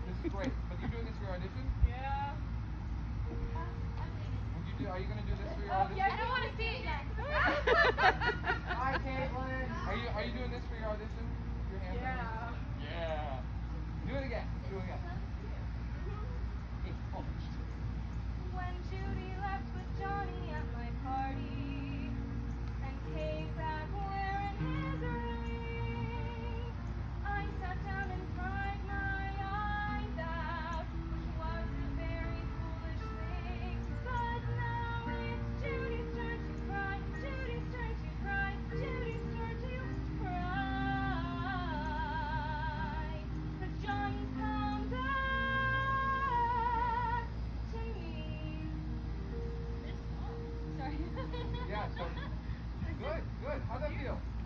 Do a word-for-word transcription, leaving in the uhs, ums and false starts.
This is great. But you doing this for your audition? Yeah. Would you do, are you going to do this for your Oh, audition? yeah, I don't want to see it yet. Hi, Caitlin. Are you, are you doing this for your audition? Your hands Yeah. on this? Yeah. Do it again. Do it again. Okay, hold on. When Judy left with Johnny at my party and came back wearing his ring, I sat down and cried my eyes out, which was a very foolish thing. But now it's Judy's turn to cry, Judy's turn to cry, Judy's turn to cry. 'Cause Johnny's come back to me. Sorry. Yeah, so good, good. How'd that feel?